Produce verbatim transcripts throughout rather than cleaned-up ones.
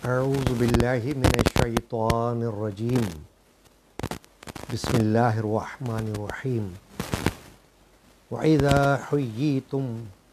اعوذ باللہ من الشیطان الرجیم بسم اللہ الرحمن الرحیم وَإِذَا حُيِّيتُم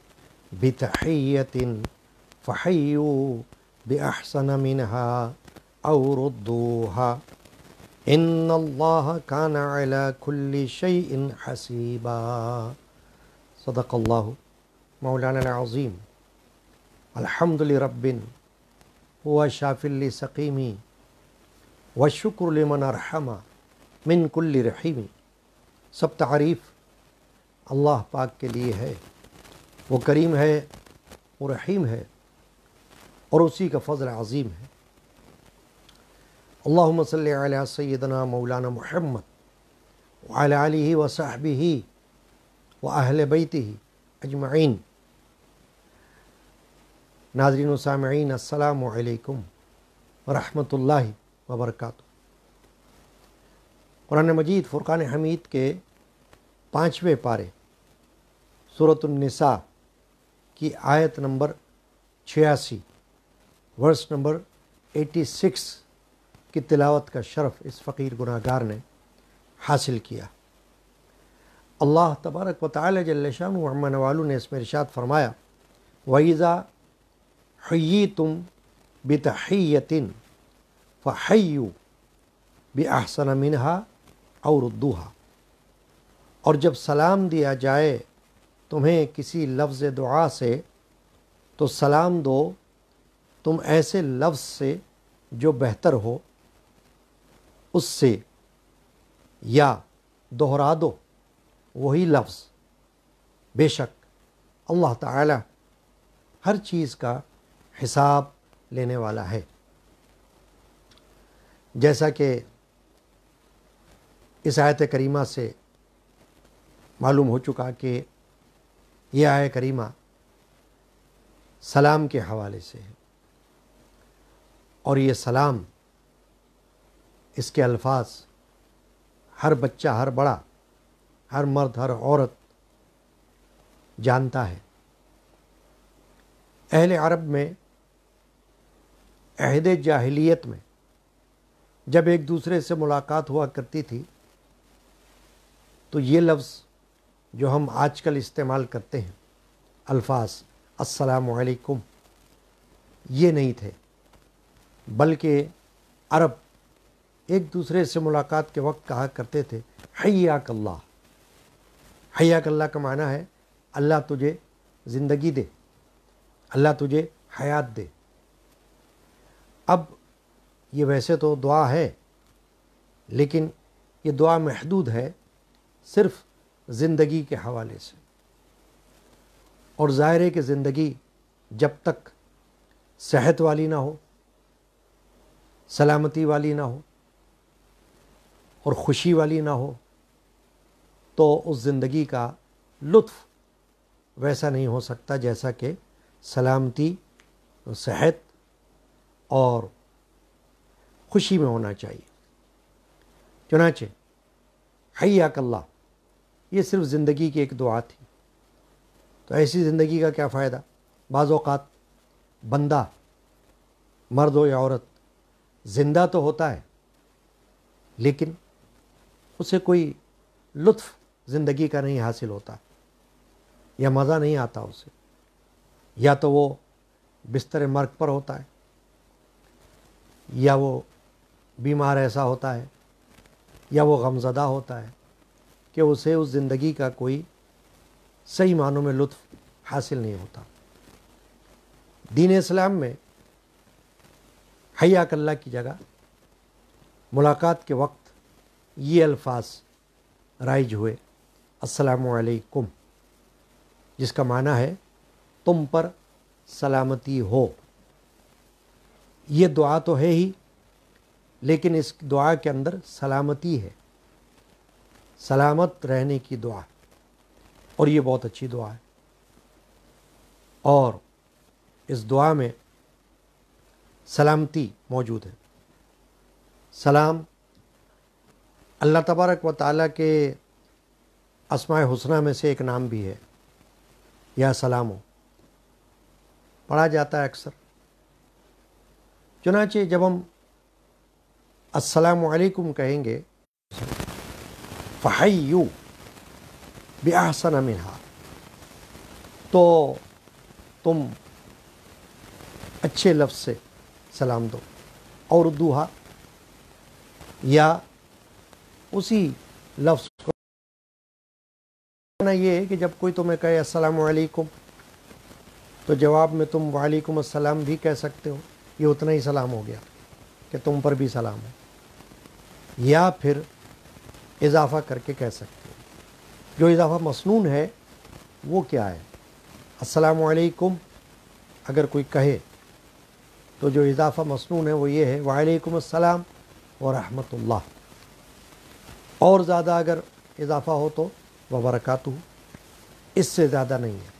بِتَحِيَّةٍ فَحَيُّوا بِأَحْسَنَ مِنْهَا أَوْ رُدُّوهَا إِنَّ اللَّهَ كَانَ عَلَى كُلِّ شَيْءٍ حَسِيبًا۔ صدق اللہ مولانا العظیم۔ الحمد لرب هو شافی لسقیمی والشکر لمن ارحم من کل رحیمی۔ سب تعریف اللہ پاک کے لیے ہے، وہ کریم ہے، وہ رحیم ہے، اور اسی کا فضل عظیم ہے۔ اللہم صلی علی سیدنا مولانا محمد وعلی آلہ وصحبہ واہل بیتہ اجمعین۔ ناظرین و سامعین، السلام علیکم ورحمۃ اللہ وبرکاتہ۔ قرآن مجید فرقان حمید کے پانچویں پارے سورۃ النساء کی آیت نمبر چھیاسی، ورس نمبر اٹھاسی کی تلاوت کا شرف اس فقیر گناہ گار نے حاصل کیا۔ اللہ تبارک و تعالی جل شانہ و عم نوالہ نے اس میں ارشاد فرمایا، وَإِذَا حُيِّيتُم بِتَحِيَّةٍ فَحَيُّوا بِأَحْسَنَ مِنْهَا أَوْ رُدُّوهَا، اور جب سلام دیا جائے تمہیں کسی لفظ دعا سے تو سلام دو تم ایسے لفظ سے جو بہتر ہو اس سے، یا دہرا دو وہی لفظ۔ بے شک اللہ تعالی ہر چیز کا حساب لینے والا ہے۔ جیسا کہ اس آیت کریمہ سے معلوم ہو چکا کہ یہ آیت کریمہ سلام کے حوالے سے ہے، اور یہ سلام، اس کے الفاظ ہر بچہ، ہر بڑا، ہر مرد، ہر عورت جانتا ہے۔ اہل عرب میں عہد جاہلیت میں جب ایک دوسرے سے ملاقات ہوا کرتی تھی تو یہ لفظ جو ہم آج کل استعمال کرتے ہیں، الفاظ السلام علیکم، یہ نہیں تھے، بلکہ عرب ایک دوسرے سے ملاقات کے وقت کہا کرتے تھے حیاک اللہ۔ حیاک اللہ کا معنی ہے اللہ تجھے زندگی دے، اللہ تجھے حیات دے۔ اب یہ ویسے تو دعا ہے، لیکن یہ دعا محدود ہے صرف زندگی کے حوالے سے، اور ظاہر ہے کہ زندگی جب تک صحت والی نہ ہو، سلامتی والی نہ ہو، اور خوشی والی نہ ہو، تو اس زندگی کا لطف ویسا نہیں ہو سکتا جیسا کہ سلامتی، صحت اور خوشی میں ہونا چاہیے۔ چنانچہ حیاک اللہ یہ صرف زندگی کی ایک دعا تھی۔ تو ایسی زندگی کا کیا فائدہ؟ بعض اوقات بندہ، مرد ہو یا عورت، زندہ تو ہوتا ہے لیکن اسے کوئی لطف زندگی کا نہیں حاصل ہوتا، یا مزہ نہیں آتا اسے، یا تو وہ بستر مرگ پر ہوتا ہے، یا وہ بیمار ایسا ہوتا ہے، یا وہ غمزدہ ہوتا ہے کہ اسے اس زندگی کا کوئی صحیح معنوں میں لطف حاصل نہیں ہوتا۔ دین اسلام میں حیاک اللہ کی جگہ ملاقات کے وقت یہ الفاظ رائج ہوئے، السلام علیکم، جس کا معنی ہے تم پر سلامتی ہو۔ یہ دعا تو ہے ہی، لیکن اس دعا کے اندر سلامتی ہے، سلامت رہنے کی دعا، اور یہ بہت اچھی دعا ہے۔ اور اس دعا میں سلامتی موجود ہے۔ سلام اللہ تبارک و تعالیٰ کے اسماء حسنہ میں سے ایک نام بھی ہے، یا سلامو، پڑھا جاتا ہے اکثر۔ चुनाचे जब हम अस्सलामु अलैकुम कहेंगे फ़हय्यू बिअहसन मिन्हा, तो तुम अच्छे लफ्ज़ से सलाम दो। और दुहा या उसी लफ्ज़ को ना, ये है कि जब कोई तुम्हें कहे अस्सलामु अलैकुम तो जवाब में तुम वालेकुम अस्सलाम भी कह सकते हो, ये उतना ही सलाम हो गया कि तुम पर भी सलाम हो। या फिर इजाफ़ा करके कह सकते हो। जो इजाफ़ा मसनून है वो क्या है? अस्सलामु अलैकुम अगर कोई कहे तो जो इजाफ़ा मसनून है वो ये है वालेकुम अस्सलाम व रहमतुल्लाह। और ज़्यादा अगर इजाफ़ा हो तो व बरकातुहू, इससे ज़्यादा नहीं है।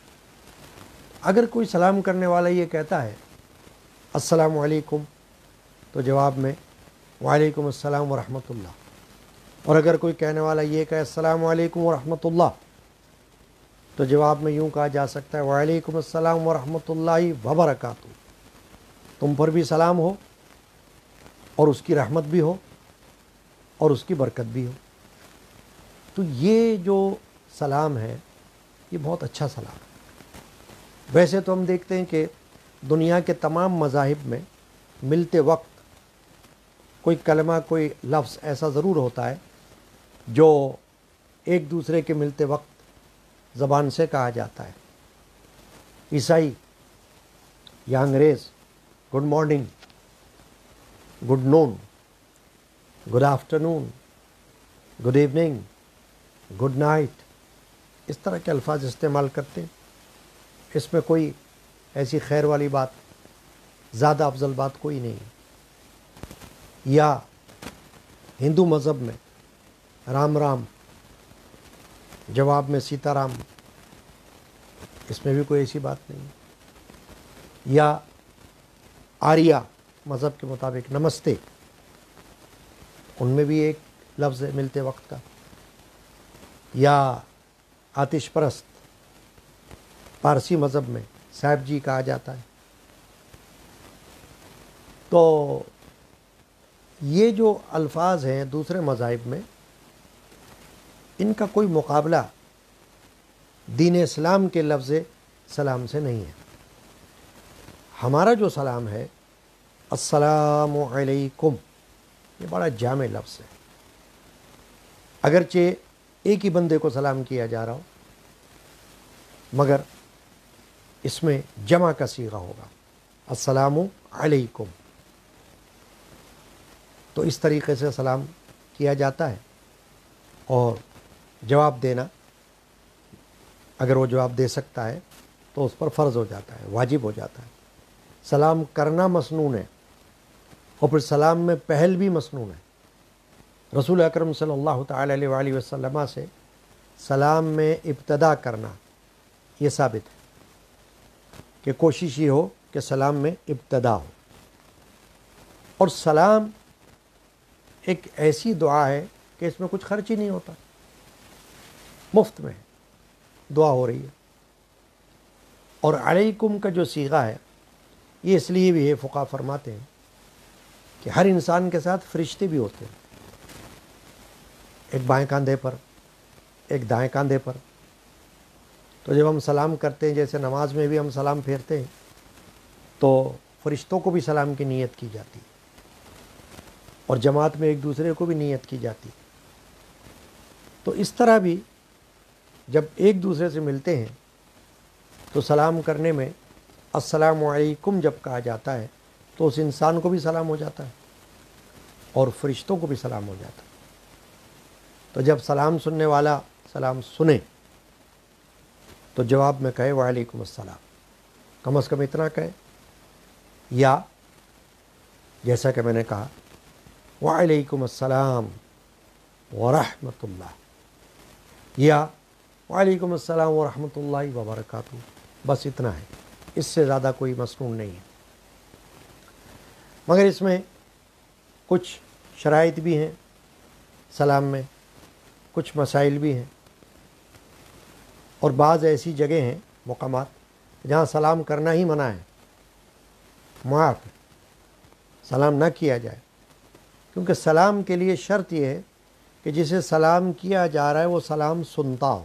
अगर कोई सलाम करने वाला ये कहता है अस्सलामु अलैकुम तो जवाब में वालेकुम अस्सलाम व रहमतुल्लाह। और अगर कोई कहने वाला ये कहे अस्सलामु अलैकुम व रहमतुल्लाह तो जवाब में यूँ कहा जा सकता है वालेकुम अस्सलाम व रहमतुल्लाहि व बरकातुहू, तुम पर भी सलाम हो और उसकी रहमत भी हो और उसकी बरकत भी हो। तो ये जो सलाम है ये बहुत अच्छा सलाम है। वैसे तो हम देखते हैं कि दुनिया के तमाम मज़ाहिब में मिलते वक्त कोई कलमा, कोई लफ्ज़ ऐसा ज़रूर होता है जो एक दूसरे के मिलते वक्त ज़बान से कहा जाता है। ईसाई या अंग्रेज़ good morning, good noon, good afternoon, good evening, good night, इस तरह के अल्फाज इस्तेमाल करते हैं। इसमें कोई ऐसी खैर वाली बात, ज़्यादा अफजल बात कोई नहीं है। या हिंदू मज़हब में राम राम जवाब में सीताराम, इसमें भी कोई ऐसी बात नहीं है। या आर्या मज़हब के मुताबिक नमस्ते, उनमें भी एक लफ्ज़ है मिलते वक्त का। या आतिश परस्त पारसी मज़हब में साहब जी कहा जाता है। तो ये जो अल्फाज हैं दूसरे मज़ाहिब में, इनका कोई मुकाबला दीन इस्लाम के लफ्ज़ सलाम से नहीं है। हमारा जो सलाम है अस्सलामु अलैकुम, ये बड़ा जामे लफ्ज़ है। अगरचे एक ही बंदे को सलाम किया जा रहा हो, मगर इसमें जमा का सीगा होगा अस्सलामु अलैकुम। तो इस तरीक़े से सलाम किया जाता है। और जवाब देना, अगर वो जवाब दे सकता है तो उस पर फ़र्ज़ हो जाता है, वाजिब हो जाता है। सलाम करना मसनून है और फिर सलाम में पहल भी मसनून है। रसूल अकरम सल्लल्लाहु तआला अलैहि वसल्लम से सलाम में इब्तदा करना ये साबित है कि कोशिश ये हो कि सलाम में इब्तदा हो। और सलाम एक ऐसी दुआ है कि इसमें कुछ खर्च ही नहीं होता, मुफ्त में दुआ हो रही है। और अलैकुम का जो सीगा है ये इसलिए भी है, फ़ुक़हा फरमाते हैं कि हर इंसान के साथ फरिश्ते भी होते हैं, एक बाएं कंधे पर, एक दाएं कंधे पर। तो जब हम सलाम करते हैं, जैसे नमाज में भी हम सलाम फेरते हैं, तो फरिश्तों को भी सलाम की नीयत की जाती है और जमात में एक दूसरे को भी नीयत की जाती है। तो इस तरह भी जब एक दूसरे से मिलते हैं तो सलाम करने में अस्सलामु अलैकुम जब कहा जाता है तो उस इंसान को भी सलाम हो जाता है और फरिश्तों को भी सलाम हो जाता है। तो जब सलाम सुनने वाला सलाम सुने तो जवाब में कहे वालेकुम अस्सलाम, कम अज़ कम इतना कहे। या जैसा कि मैंने कहा वालेकुम अस्सलाम व रहमतुल्लाह, या वालेकुम अस्सलाम व रहमतुल्लाहि व बरकातुहू, बस इतना है, इससे ज़्यादा कोई मसनून नहीं है। मगर इसमें कुछ शराइत भी हैं सलाम में, कुछ मसाइल भी हैं और बाज़ ऐसी जगह हैं, मकामात, जहाँ सलाम करना ही मना है, माफ़। سلام نہ کیا جائے، کیونکہ سلام کے لیے شرط یہ ہے کہ جسے سلام کیا جا رہا ہے وہ سلام سنتا ہو۔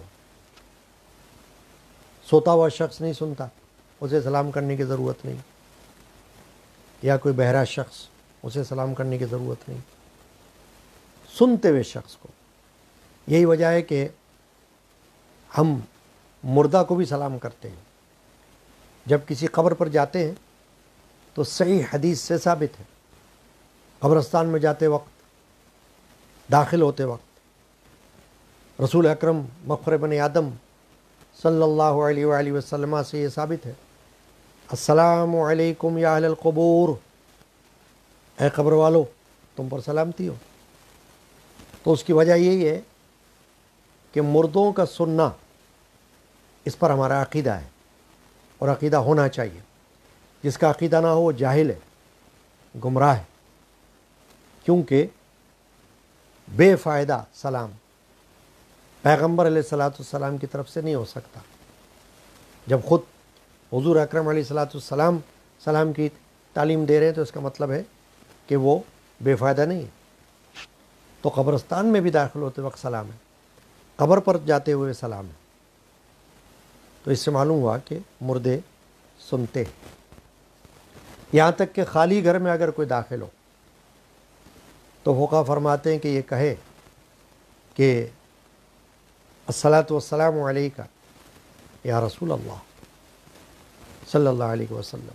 سوتا ہوا شخص نہیں سنتا، اسے سلام کرنے کی ضرورت نہیں، یا کوئی بہرا شخص، اسے سلام کرنے کی ضرورت نہیں، سنتے ہوئے شخص کو۔ یہی وجہ ہے کہ ہم مردہ کو بھی سلام کرتے ہیں۔ جب کسی قبر پر جاتے ہیں تو صحیح حدیث سے ثابت ہے، قبرستان میں جاتے وقت، داخل ہوتے وقت رسول اکرم مفخر بنی آدم صلی اللہ علیہ وآلہ وسلم سے یہ ثابت ہے، السلام علیکم یا اہل القبور، اے قبر والو تم پر سلامتی ہو۔ تو اس کی وجہ یہی ہے کہ مردوں کا سننا اس پر ہمارا عقیدہ ہے، اور عقیدہ ہونا چاہیے۔ جس کا عقیدہ نہ ہو وہ جاہل ہے، گمراہ ہے، کیونکہ بے فائدہ سلام پیغمبر علیہ الصلاۃ والسلام کی طرف سے نہیں ہو سکتا۔ جب خود حضور اکرم علیہ الصلاۃ والسلام سلام کی تعلیم دے رہے ہیں تو اس کا مطلب ہے کہ وہ بے فائدہ نہیں ہے۔ تو قبرستان میں بھی داخل ہوتے وقت سلام ہے، قبر پر جاتے ہوئے سلام ہے۔ تو اس سے معلوم ہوا کہ مردے سنتے ہیں۔ یہاں تک کہ خالی گھر میں اگر کوئی داخل ہو تو فقہا فرماتے ہیں کہ یہ کہے کہ الصلاۃ والسلام علیکہ یا رسول اللہ صلی اللہ علیہ وسلم،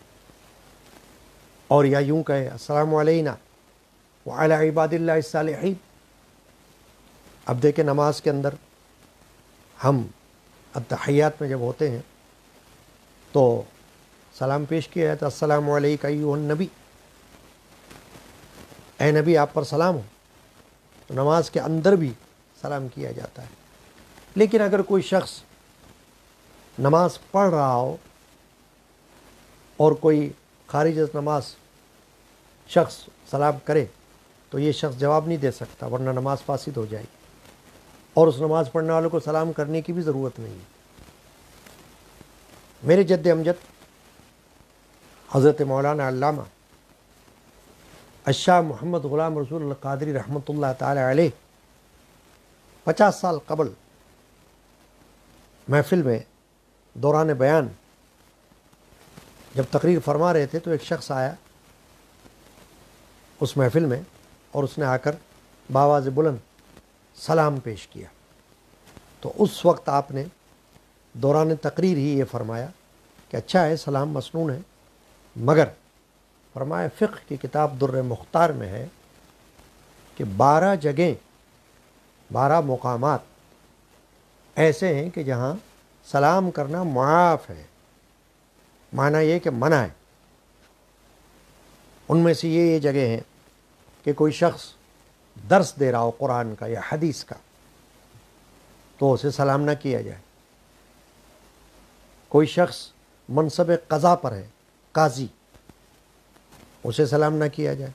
اور یا یوں کہے السلام علینا وعلی عباد اللہ الصالحین۔ اب دیکھیں نماز کے اندر ہم التحیات میں جب ہوتے ہیں تو سلام پیش کیا جاتا ہے، السلام علیکہ ایھا النبی، اے نبی آپ پر سلام ہو۔ تو نماز کے اندر بھی سلام کیا جاتا ہے۔ لیکن اگر کوئی شخص نماز پڑھ رہا ہو اور کوئی خارج از نماز شخص سلام کرے تو یہ شخص جواب نہیں دے سکتا، ورنہ نماز فاسد ہو جائے گی، اور اس نماز پڑھنے والوں کو سلام کرنے کی بھی ضرورت نہیں ہے۔ میرے جد امجد حضرت مولانا علامہ الشاہ محمد غلام رسول اللہ قادری رحمۃ اللہ تعالی علیہ پچاس سال قبل محفل میں دوران بیان جب تقریر فرما رہے تھے تو ایک شخص آیا اس محفل میں، اور اس نے آ کر بآواز بلند سلام پیش کیا۔ تو اس وقت آپ نے دوران تقریر ہی یہ فرمایا کہ اچھا ہے سلام مسنون ہے، مگر فرمایا فقہ کی کتاب در مختار میں ہے کہ بارہ جگہیں، بارہ مقامات ایسے ہیں کہ جہاں سلام کرنا معاف ہے، معنی یہ کہ منع ہے۔ ان میں سے یہ یہ جگہ ہیں کہ کوئی شخص درس دے رہا ہو قرآن کا یا حدیث کا تو اسے سلام نہ کیا جائے۔ کوئی شخص منصب قضا پر ہے، قاضی، اسے سلام نہ کیا جائے۔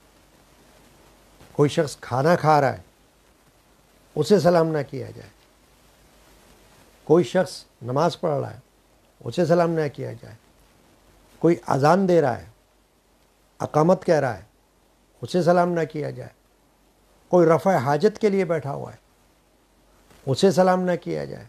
کوئی شخص کھانا کھا رہا ہے، اسے سلام نہ کیا جائے۔ کوئی شخص نماز پڑھ رہا ہے، اسے سلام نہ کیا جائے۔ کوئی اذان دے رہا ہے، اقامت کہہ رہا ہے، اسے سلام نہ کیا جائے۔ کوئی رفع حاجت کے لیے بیٹھا ہوا ہے، اسے سلام نہ کیا جائے۔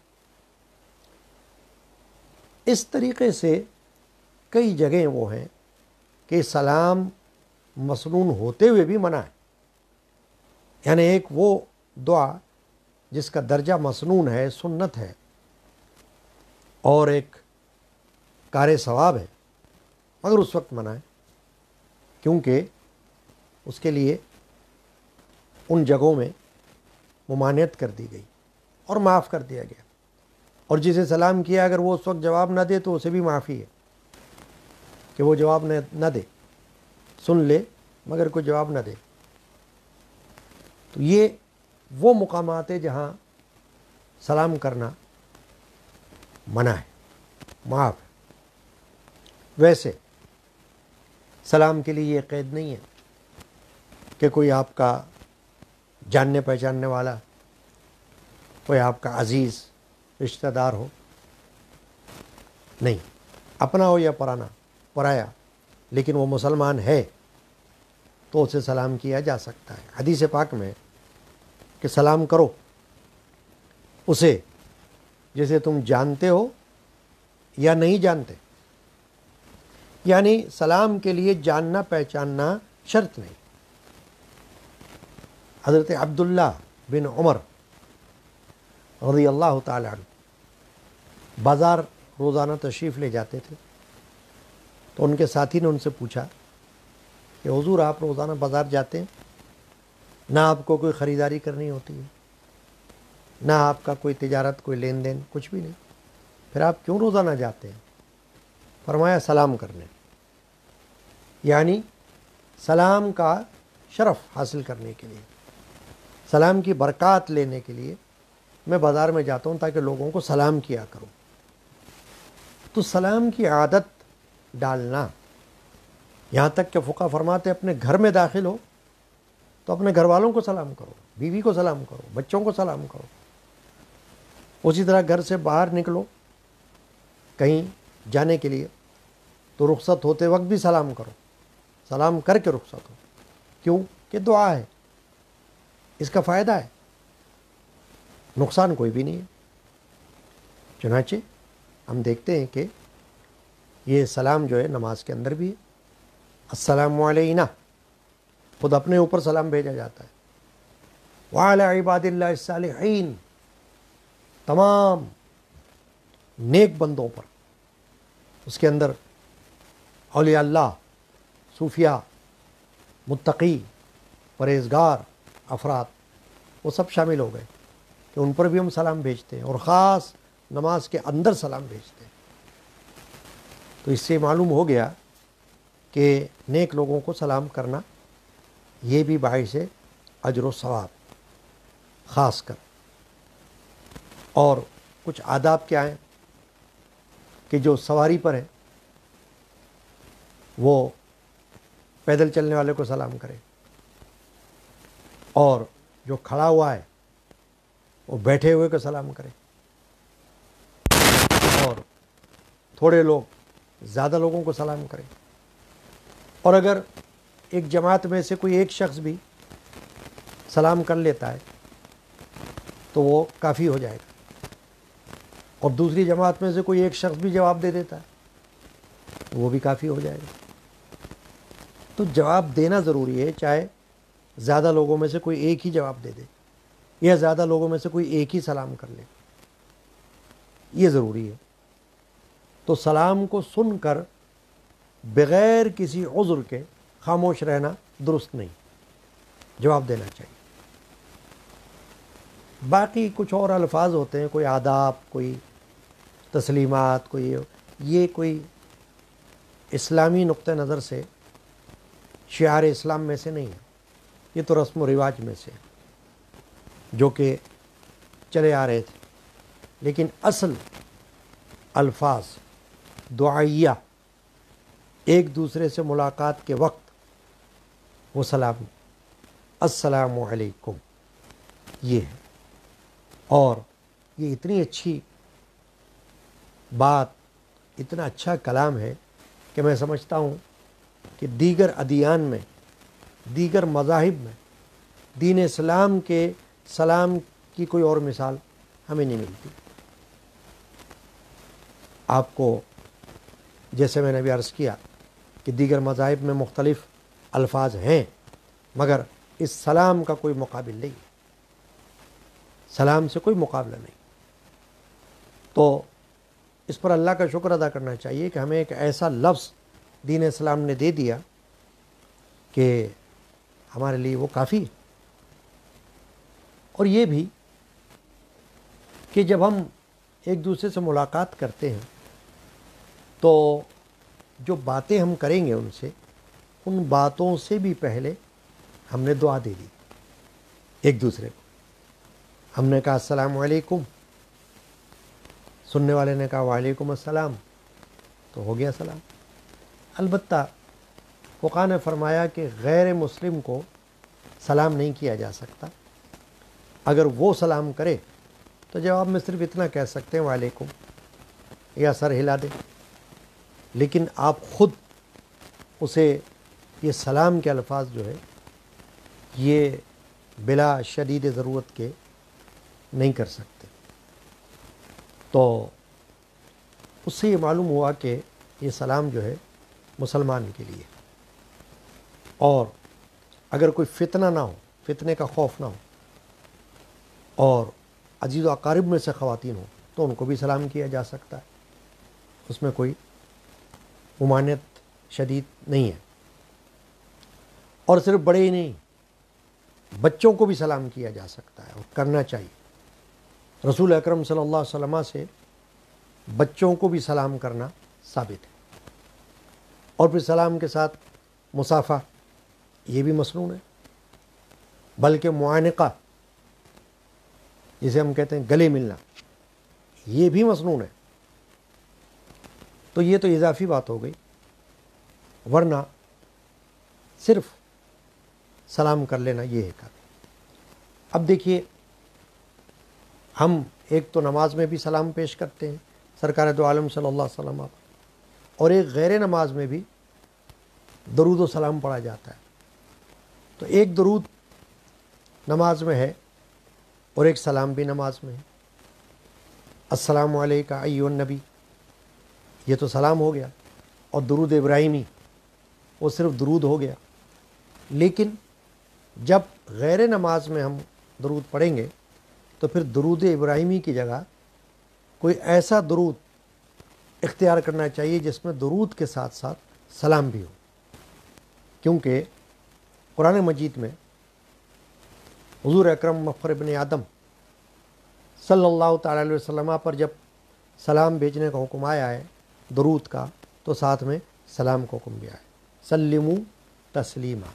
اس طریقے سے کئی جگہیں وہ ہیں کہ سلام مسنون ہوتے ہوئے بھی منع ہے۔ یعنی ایک وہ دعا جس کا درجہ مسنون ہے، سنت ہے، اور ایک کار ثواب ہے، مگر اس وقت منع ہے، کیونکہ اس کے لیے ان جگہوں میں ممانعت کر دی گئی اور معاف کر دیا گیا۔ اور جسے سلام کیا اگر وہ اس وقت جواب نہ دے تو اسے بھی معافی ہے کہ وہ جواب نہ دے، سن لے مگر کوئی جواب نہ دے۔ تو یہ وہ مقامات ہیں جہاں سلام کرنا منع ہے، معاف ہے۔ ویسے سلام کے لیے یہ قید نہیں ہے کہ کوئی آپ کا جاننے پہچاننے والا، کوئی آپ کا عزیز رشتہ دار ہو، نہیں، اپنا ہو یا پرانا، پرایا، لیکن وہ مسلمان ہے تو اسے سلام کیا جا سکتا ہے۔ حدیث پاک میں کہ سلام کرو اسے جسے تم جانتے ہو یا نہیں جانتے، یعنی سلام کے لیے جاننا پہچاننا شرط نہیں۔ حضرت عبداللہ بن عمر رضی اللہ تعالی عنہ بازار روزانہ تشریف لے جاتے تھے، تو ان کے ساتھی نے ان سے پوچھا کہ حضور آپ روزانہ بازار جاتے ہیں، نہ آپ کو کوئی خریداری کرنی ہوتی ہے، نہ آپ کا کوئی تجارت، کوئی لین دین، کچھ بھی نہیں، پھر آپ کیوں روزانہ جاتے ہیں؟ فرمایا سلام کرنے، یعنی سلام کا شرف حاصل کرنے کے لیے، سلام کی برکات لینے کے لیے میں بازار میں جاتا ہوں تاکہ لوگوں کو سلام کیا کروں۔ تو سلام کی عادت ڈالنا، یہاں تک کہ فقہ فرماتے اپنے گھر میں داخل ہو تو اپنے گھر والوں کو سلام کرو، بیوی کو سلام کرو، بچوں کو سلام کرو۔ اسی طرح گھر سے باہر نکلو کہیں جانے کے لیے تو رخصت ہوتے وقت بھی سلام کرو، سلام کر کے رخصت ہو۔ کیوں کہ دعا ہے، اس کا فائدہ ہے، نقصان کوئی بھی نہیں ہے۔ چنانچہ ہم دیکھتے ہیں کہ یہ سلام جو ہے نماز کے اندر بھی ہے، السلام علینا، خود اپنے اوپر سلام بھیجا جاتا ہے، وعلی عباد اللہ الصالحین، تمام نیک بندوں پر، اس کے اندر اولیاء اللہ، صوفیاء، متقی، پرہیزگار افراد، وہ سب شامل ہو گئے کہ ان پر بھی ہم سلام بھیجتے ہیں، اور خاص نماز کے اندر سلام بھیجتے ہیں۔ تو اس سے معلوم ہو گیا کہ نیک لوگوں کو سلام کرنا یہ بھی باعث اجر و ثواب خاص کر۔ اور کچھ آداب کیا ہیں کہ جو سواری پر ہے وہ پیدل چلنے والے کو سلام کرے، اور جو کھڑا ہوا ہے وہ بیٹھے ہوئے کو سلام کرے، اور تھوڑے لوگ زیادہ لوگوں کو سلام کرے، اور اگر ایک جماعت میں سے کوئی ایک شخص بھی سلام کر لیتا ہے تو وہ کافی ہو جائے گا، اور دوسری جماعت میں سے کوئی ایک شخص بھی جواب دے دیتا ہے تو وہ بھی کافی ہو جائے گا۔ تو جواب دینا ضروری ہے، چاہے زیادہ لوگوں میں سے کوئی ایک ہی جواب دے دے یا زیادہ لوگوں میں سے کوئی ایک ہی سلام کر لے، یہ ضروری ہے۔ تو سلام کو سن کر بغیر کسی عذر کے خاموش رہنا درست نہیں، جواب دینا چاہیے۔ باقی کچھ اور الفاظ ہوتے ہیں، کوئی آداب، کوئی تسلیمات، کوئی یہ کوئی اسلامی نقطہ نظر سے شعار اسلام میں سے نہیں ہے، یہ تو رسم و رواج میں سے جو کہ چلے آ رہے تھے، لیکن اصل الفاظ دعائیہ ایک دوسرے سے ملاقات کے وقت وہ سلام السلام علیکم یہ ہے، اور یہ اتنی اچھی بات، اتنا اچھا کلام ہے کہ میں سمجھتا ہوں کہ دیگر ادیان میں، دیگر مذاہب میں دین اسلام کے سلام کی کوئی اور مثال ہمیں نہیں ملتی۔ آپ کو جیسے میں نے بھی عرض کیا کہ دیگر مذاہب میں مختلف الفاظ ہیں، مگر اس سلام کا کوئی مقابل نہیں، سلام سے کوئی مقابلہ نہیں۔ تو اس پر اللہ کا شکر ادا کرنا چاہیے کہ ہمیں ایک ایسا لفظ دین اسلام نے دے دیا کہ ہمارے لیے وہ کافی ہے۔ اور یہ بھی کہ جب ہم ایک دوسرے سے ملاقات کرتے ہیں تو جو باتیں ہم کریں گے ان سے، ان باتوں سے بھی پہلے ہم نے دعا دے دی ایک دوسرے کو۔ ہم نے کہا السلام علیکم، سننے والے نے کہا وعلیکم السلام، تو ہو گیا سلام۔ البتہ فقہ نے فرمایا کہ غیر مسلم کو سلام نہیں کیا جا سکتا، اگر وہ سلام کرے تو جواب میں صرف اتنا کہہ سکتے ہیں وعلیکم، یا سر ہلا دے، لیکن آپ خود اسے یہ سلام کے الفاظ جو ہے یہ بلا شدید ضرورت کے نہیں کر سکتے۔ تو اس سے یہ معلوم ہوا کہ یہ سلام جو ہے مسلمان کے لیے، اور اگر کوئی فتنہ نہ ہو، فتنے کا خوف نہ ہو، اور عزیز و اقارب میں سے خواتین ہوں تو ان کو بھی سلام کیا جا سکتا ہے، اس میں کوئی ممانعت شدید نہیں ہے۔ اور صرف بڑے ہی نہیں، بچوں کو بھی سلام کیا جا سکتا ہے اور کرنا چاہیے۔ رسول اکرم صلی اللہ علیہ وسلم سے بچوں کو بھی سلام کرنا ثابت ہے، اور پھر سلام کے ساتھ مصافحہ یہ بھی مسنون ہے، بلکہ معانقہ جسے ہم کہتے ہیں گلے ملنا، یہ بھی مسنون ہے۔ تو یہ تو اضافی بات ہو گئی، ورنہ صرف سلام کر لینا یہ ہے کافی۔ اب دیکھیے، ہم ایک تو نماز میں بھی سلام پیش کرتے ہیں سرکار دو عالم صلی اللہ علیہ وسلم، اور ایک غیر نماز میں بھی درود و سلام پڑھا جاتا ہے۔ تو ایک درود نماز میں ہے اور ایک سلام بھی نماز میں ہے۔ السلام علیکہ ایھا النبی، یہ تو سلام ہو گیا، اور درود ابراہیمی وہ صرف درود ہو گیا۔ لیکن جب غیر نماز میں ہم درود پڑھیں گے تو پھر درود ابراہیمی کی جگہ کوئی ایسا درود اختیار کرنا چاہیے جس میں درود کے ساتھ ساتھ سلام بھی ہو، کیونکہ قرآن مجید میں حضور اکرم مفخر ابن آدم صلی اللہ تعالیٰ علیہ وسلم پر جب سلام بھیجنے کا حکم آیا ہے درود کا، تو ساتھ میں سلام کا حکم بھی آیا ہے، سلموا تسلیما،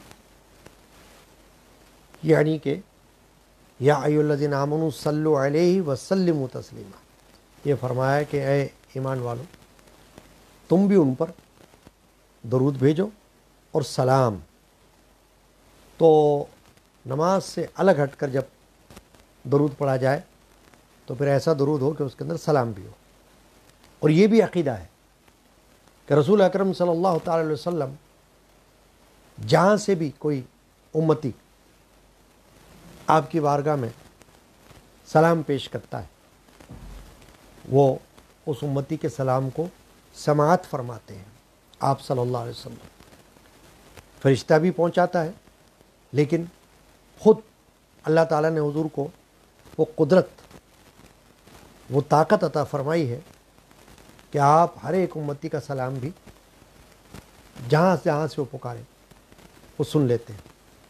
یعنی کہ یا ایھا الذین آمنوا صلوا علیہ وسلموا تسلیما، یہ فرمایا کہ اے ایمان والو تم بھی ان پر درود بھیجو اور سلام۔ تو نماز سے الگ ہٹ کر جب درود پڑھا جائے تو پھر ایسا درود ہو کہ اس کے اندر سلام بھی ہو۔ اور یہ بھی عقیدہ ہے کہ رسول اکرم صلی اللہ تعالی علیہ وسلم جہاں سے بھی کوئی امتی آپ کی بارگاہ میں سلام پیش کرتا ہے، وہ اس امتی کے سلام کو سماعت فرماتے ہیں آپ صلی اللہ علیہ وسلم۔ فرشتہ بھی پہنچاتا ہے، لیکن خود اللہ تعالیٰ نے حضور کو وہ قدرت، وہ طاقت عطا فرمائی ہے کہ آپ ہر ایک امتی کا سلام بھی جہاں جہاں سے وہ پکارے وہ سن لیتے ہیں۔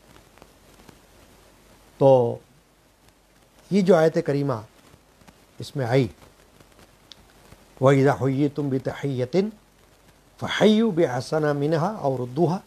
تو یہ جو آیت کریمہ اس میں آئی، وَإِذَا حُيِّيتُم بِتَحِيَّةٍ فَحَيُّوا بِأَحْسَنَ مِنْهَا أَوْ رُدُّوهَا،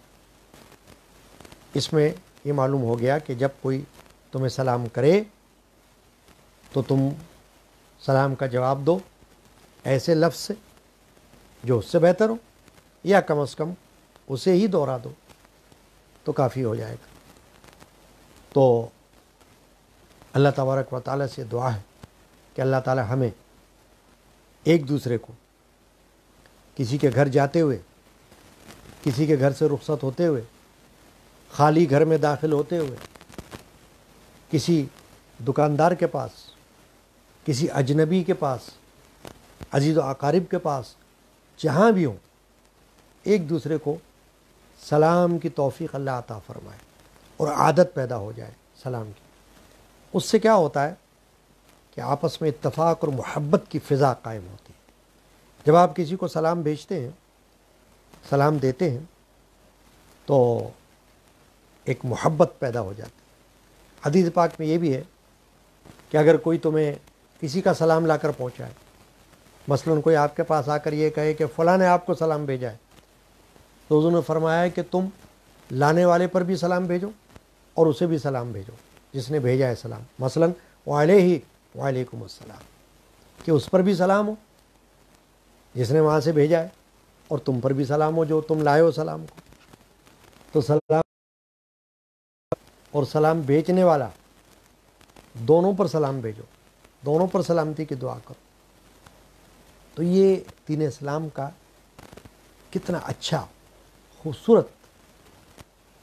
اس میں یہ معلوم ہو گیا کہ جب کوئی تمہیں سلام کرے تو تم سلام کا جواب دو ایسے لفظ سے جو اس سے بہتر ہو، یا کم از کم اسے ہی دوہرا دو تو کافی ہو جائے گا۔ تو اللہ تبارک و تعالیٰ سے دعا ہے کہ اللہ تعالیٰ ہمیں ایک دوسرے کو کسی کے گھر جاتے ہوئے، کسی کے گھر سے رخصت ہوتے ہوئے، خالی گھر میں داخل ہوتے ہوئے، کسی دکاندار کے پاس، کسی اجنبی کے پاس، عزیز و اقارب کے پاس، جہاں بھی ہوں، ایک دوسرے کو سلام کی توفیق اللہ عطا فرمائے اور عادت پیدا ہو جائے سلام کی۔ اس سے کیا ہوتا ہے کہ آپس میں اتفاق اور محبت کی فضا قائم ہوتی ہے۔ جب آپ کسی کو سلام بھیجتے ہیں، سلام دیتے ہیں، تو ایک محبت پیدا ہو جاتی ہے۔ حدیث پاک میں یہ بھی ہے کہ اگر کوئی تمہیں کسی کا سلام لا کر پہنچائے، مثلاً کوئی آپ کے پاس آ کر یہ کہے کہ فلاں نے آپ کو سلام بھیجا ہے، تو حضور نے فرمایا ہے کہ تم لانے والے پر بھی سلام بھیجو اور اسے بھی سلام بھیجو جس نے بھیجا ہے سلام، مثلاً وعلیہ وعلیکم السلام، کہ اس پر بھی سلام ہو جس نے وہاں سے بھیجا ہے، اور تم پر بھی سلام ہو جو تم لائے ہو سلام کو۔ تو سلام اور سلام بھیجنے والا دونوں پر سلام بھیجو، دونوں پر سلامتی کی دعا کرو۔ تو یہ دین اسلام کا کتنا اچھا خوبصورت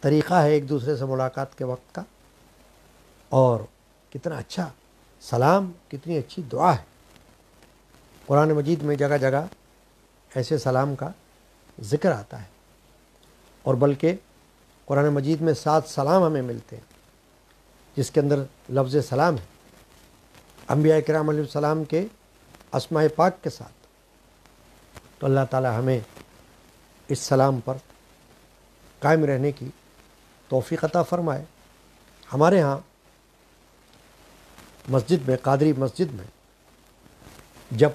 طریقہ ہے ایک دوسرے سے ملاقات کے وقت کا، اور کتنا اچھا سلام، کتنی اچھی دعا ہے۔ قرآن مجید میں جگہ جگہ ایسے سلام کا ذکر آتا ہے، اور بلکہ قرآن مجید میں سات سلام ہمیں ملتے ہیں جس کے اندر لفظ سلام ہے، انبیاء کرام علیہ السلام کے اسماء پاک کے ساتھ۔ تو اللہ تعالی ہمیں اس سلام پر قائم رہنے کی توفیق عطا فرمائے۔ ہمارے ہاں مسجد میں، قادری مسجد میں، جب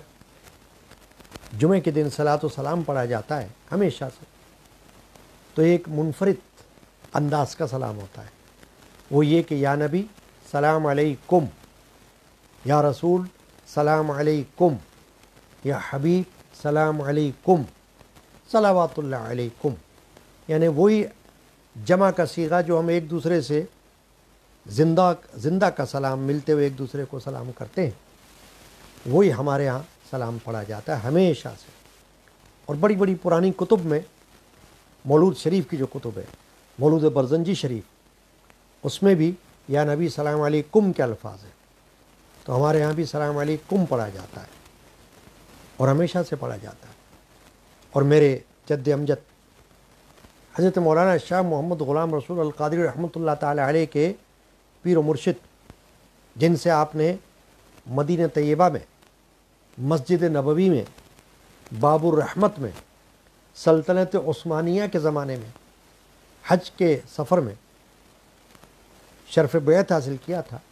جمعے کے دن صلاۃ و سلام پڑھا جاتا ہے ہمیشہ سے، تو ایک منفرد انداز کا سلام ہوتا ہے، وہ یہ کہ یا نبی سلام علیکم، یا رسول سلام علیکم، یا حبیب سلام علیکم، صلوات اللہ علیکم۔ یعنی وہی جمع کا صیغہ جو ہم ایک دوسرے سے زندہ زندہ کا سلام ملتے ہوئے ایک دوسرے کو سلام کرتے ہیں، وہی ہمارے ہاں سلام پڑھا جاتا ہے ہمیشہ سے۔ اور بڑی بڑی پرانی کتب میں، مولود شریف کی جو کتب ہے، مولود برزنجی شریف، اس میں بھی یا نبی سلام علیکم کے الفاظ ہیں۔ تو ہمارے ہاں بھی سلام علیکم پڑھا جاتا ہے، اور ہمیشہ سے پڑھا جاتا ہے۔ اور میرے جد امجد حضرت مولانا شاہ محمد غلام رسول القادری رحمۃ اللہ تعالی علیہ کے پیر و مرشد، جن سے آپ نے مدینہ طیبہ میں، مسجد نبوی میں، باب الرحمت میں، سلطنت عثمانیہ کے زمانے میں، حج کے سفر میں شرف بیعت حاصل کیا تھا،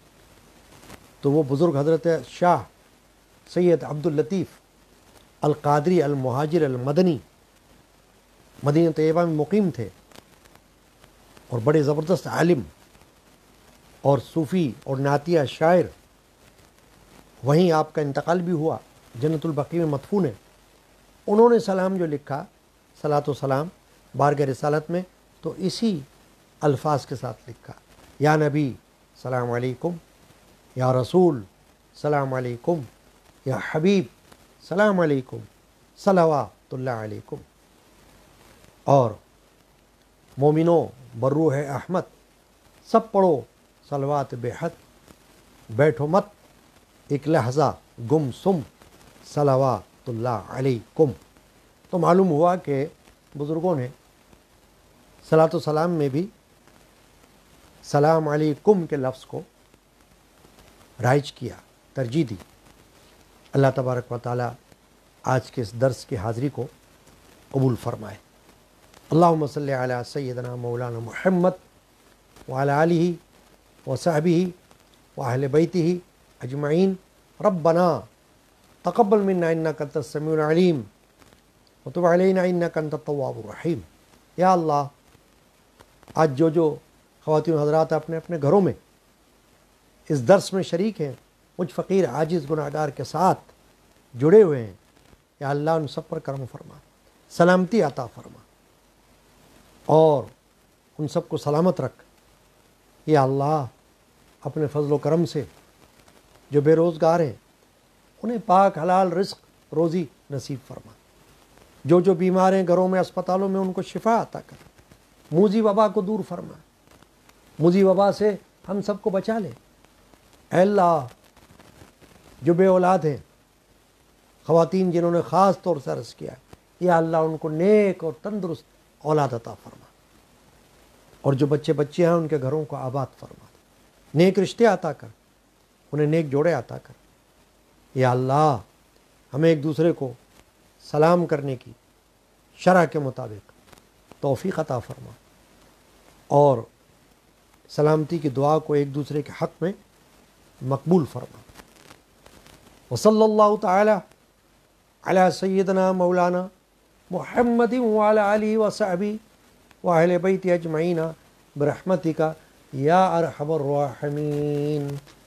تو وہ بزرگ حضرت شاہ سید عبد اللطیف القادری المہاجر المدنی مدینہ طیبہ میں مقیم تھے، اور بڑے زبردست عالم اور صوفی اور نعتیہ شاعر۔ وہیں آپ کا انتقال بھی ہوا، جنت البقیع میں مدفون ہے۔ انہوں نے سلام جو لکھا، صلاۃ و سلام بارگاہ رسالت میں، تو اسی الفاظ کے ساتھ لکھا، یا نبی سلام علیکم، یا رسول سلام علیکم، یا حبیب سلام علیکم، صلوات اللہ علیکم۔ اور مومنوں بروح احمد، سب پڑھو صلوات بے حد، بیٹھو مت ایک لحظہ گم سم، صلوات اللہ علیکم۔ تو معلوم ہوا کہ بزرگوں نے صلاۃ و سلام میں بھی سلام علیکم کے لفظ کو رائج کیا، ترجیح دی۔ اللہ تبارک و تعالی آج کے اس درس کی حاضری کو قبول فرمائے۔ اللہم صلی علی سیدنا مولانا محمد وعلی آلہ وصحبہ واہل بیتہ اجمعین۔ ربنا تقبل منا انک انت السمیع العلیم وتب علینا انک انت التواب الرحیم۔ یا اللہ، آج جو جو خواتین و حضرات اپنے اپنے گھروں میں اس درس میں شریک ہیں، مجھ فقیر عاجز گناہ گار کے ساتھ جڑے ہوئے ہیں، یا اللہ ان سب پر کرم فرما، سلامتی عطا فرما، اور ان سب کو سلامت رکھ۔ یا اللہ، اپنے فضل و کرم سے جو بے روزگار ہیں انہیں پاک حلال رزق روزی نصیب فرما، جو جو بیمار ہیں گھروں میں، اسپتالوں میں، ان کو شفا عطا کر، موذی وبا کو دور فرما، موذی وبا سے ہم سب کو بچا لے۔ اے اللہ، جو بے اولاد ہیں، خواتین جنہوں نے خاص طور سے عرض کیا، یا اللہ ان کو نیک اور تندرست اولاد عطا فرما، اور جو بچے بچے ہیں ان کے گھروں کو آباد فرما، نیک رشتے عطا کر، انہیں نیک جوڑے عطا کر۔ یا اللہ، ہمیں ایک دوسرے کو سلام کرنے کی شرع کے مطابق توفیق عطا فرما، اور سلامتی کی دعا کو ایک دوسرے کے حق میں مقبول فرما۔ وصلی اللہ تعالی علی سیدنا مولانا محمد وعلی آلہ وصحبہ واہل بیت اجمعین برحمتک یا ارحم الراحمین۔